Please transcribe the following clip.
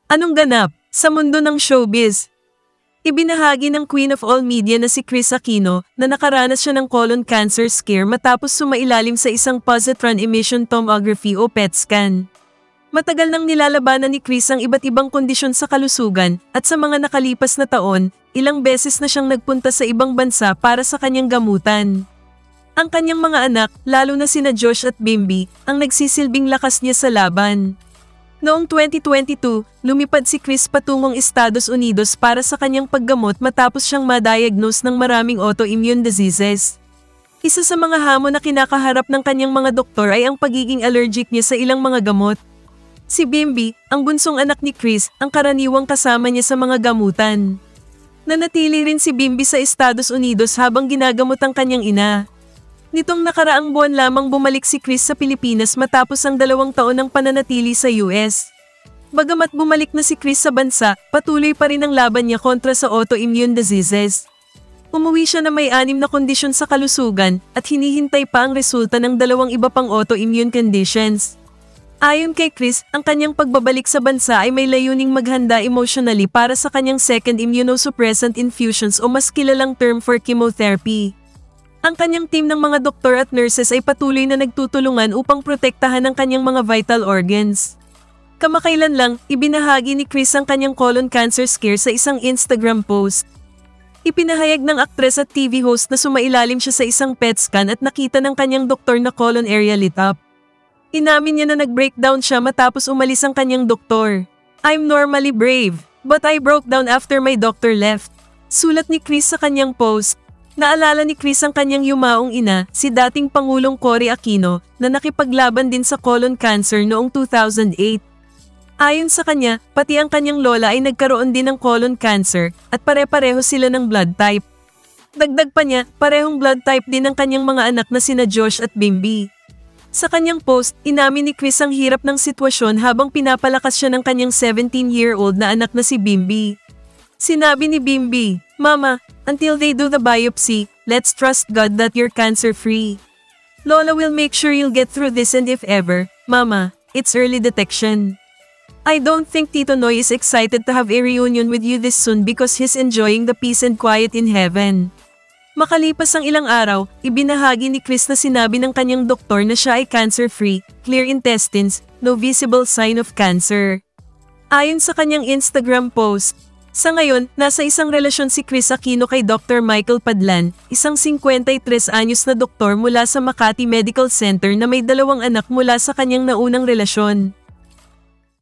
Anong ganap sa mundo ng showbiz? Ibinahagi ng Queen of All Media na si Kris Aquino na nakaranas siya ng colon cancer scare matapos sumailalim sa isang positron emission tomography o PET scan. Matagal nang nilalabanan ni Kris ang iba't ibang kondisyon sa kalusugan at sa mga nakalipas na taon, ilang beses na siyang nagpunta sa ibang bansa para sa kanyang gamutan. Ang kanyang mga anak, lalo na sina Josh at Bimby, ang nagsisilbing lakas niya sa laban. Noong 2022, lumipad si Kris patungong Estados Unidos para sa kanyang paggamot matapos siyang ma-diagnose ng maraming autoimmune diseases. Isa sa mga hamon na kinakaharap ng kanyang mga doktor ay ang pagiging allergic niya sa ilang mga gamot. Si Bimby, ang bunsong anak ni Kris, ang karaniwang kasama niya sa mga gamutan. Nanatili rin si Bimby sa Estados Unidos habang ginagamot ang kanyang ina. Nitong nakaraang buwan lamang bumalik si Kris sa Pilipinas matapos ang 2 taon ng pananatili sa US. Bagamat bumalik na si Kris sa bansa, patuloy pa rin ang laban niya kontra sa autoimmune diseases. Umuwi siya na may 6 na kondisyon sa kalusugan at hinihintay pa ang resulta ng 2 iba pang autoimmune conditions. Ayon kay Kris, ang kanyang pagbabalik sa bansa ay may layuning maghanda emotionally para sa kanyang second immunosuppressant infusions o mas kilalang term for chemotherapy. Ang kanyang team ng mga doktor at nurses ay patuloy na nagtutulungan upang protektahan ang kanyang mga vital organs. Kamakailan lang, ibinahagi ni Kris ang kanyang colon cancer scare sa isang Instagram post. Ipinahayag ng aktres at TV host na sumailalim siya sa isang PET scan at nakita ng kanyang doktor na colon area lit up. Inamin niya na nag-breakdown siya matapos umalis ang kanyang doktor. "I'm normally brave, but I broke down after my doctor left." Sulat ni Kris sa kanyang post. Naalala ni Kris ang kanyang yumaong ina, si dating Pangulong Cory Aquino, na nakipaglaban din sa colon cancer noong 2008. Ayon sa kanya, pati ang kanyang lola ay nagkaroon din ng colon cancer at pare-pareho sila ng blood type. Dagdag pa niya, parehong blood type din ang kanyang mga anak na sina Josh at Bimby. Sa kanyang post, inamin ni Kris ang hirap ng sitwasyon habang pinapalakas siya ng kanyang 17-year-old na anak na si Bimby. Sinabi ni Bimby, "Mama, until they do the biopsy, let's trust God that you're cancer-free. Lola will make sure you'll get through this, and if ever, Mama, it's early detection. I don't think Tito Noy is excited to have a reunion with you this soon because he's enjoying the peace and quiet in heaven." Makalipas ang ilang araw, ibinahagi ni Kris na sinabi ng kanyang doktor na siya ay cancer-free, clear intestines, no visible sign of cancer. Ayon sa kanyang Instagram post, sa ngayon, nasa isang relasyon si Kris Aquino kay Dr. Michael Padlan, isang 53 anyos na doktor mula sa Makati Medical Center na may 2 anak mula sa kanyang naunang relasyon.